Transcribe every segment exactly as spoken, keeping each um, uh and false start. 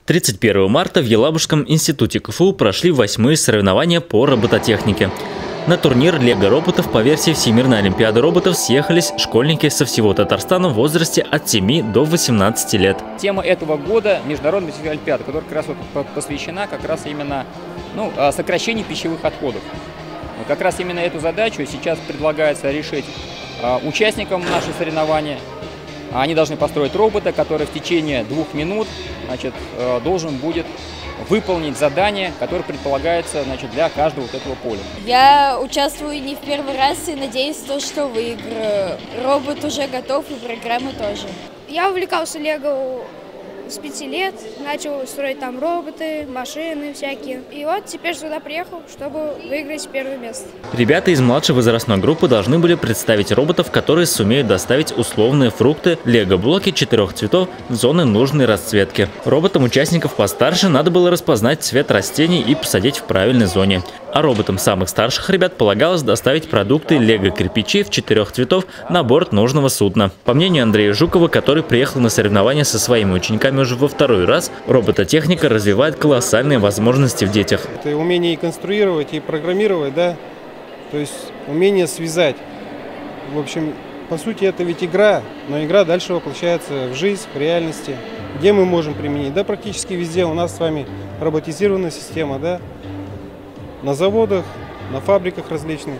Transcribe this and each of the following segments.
тридцать первого марта в Елабужском институте КФУ прошли восьмые соревнования по робототехнике. На турнир лего-роботов по версии Всемирной олимпиады роботов съехались школьники со всего Татарстана в возрасте от семи до восемнадцати лет. Тема этого года – Международная олимпиада, которая как раз вот посвящена как раз именно ну, сокращению пищевых отходов. Как раз именно эту задачу сейчас предлагается решить участникам нашего соревнования. Они должны построить робота, который в течение двух минут значит, должен будет выполнить задание, которое предполагается значит, для каждого вот этого поля. Я участвую не в первый раз и надеюсь, то, что выиграю. Робот уже готов и программы тоже. Я увлекался лего с пяти лет, начал строить там роботы, машины всякие. И вот теперь сюда приехал, чтобы выиграть первое место. Ребята из младшей возрастной группы должны были представить роботов, которые сумеют доставить условные фрукты, лего-блоки четырех цветов в зоны нужной расцветки. Роботам участников постарше надо было распознать цвет растений и посадить в правильной зоне. А роботам самых старших ребят полагалось доставить продукты лего-кирпичи в четырех цветов на борт нужного судна. По мнению Андрея Жукова, который приехал на соревнования со своими учениками уже во второй раз, робототехника развивает колоссальные возможности в детях. Это умение и конструировать, и программировать, да, то есть умение связать. В общем, по сути, это ведь игра, но игра дальше воплощается в жизнь, в реальности. Где мы можем применить? Да, практически везде у нас с вами роботизированная система, да, на заводах, на фабриках различных.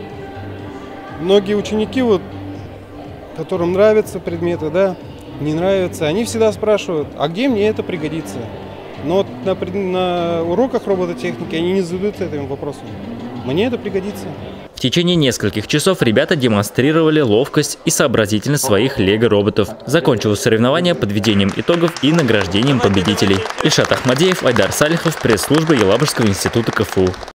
Многие ученики, вот, которым нравятся предметы, да, не нравятся, они всегда спрашивают, а где мне это пригодится? Но вот на, на уроках робототехники они не задают этим вопросом. Мне это пригодится. В течение нескольких часов ребята демонстрировали ловкость и сообразительность своих лего-роботов. Закончилось соревнование подведением итогов и награждением победителей. Ильшат Ахмадеев, Айдар Салихов, пресс-служба Елабужского института КФУ.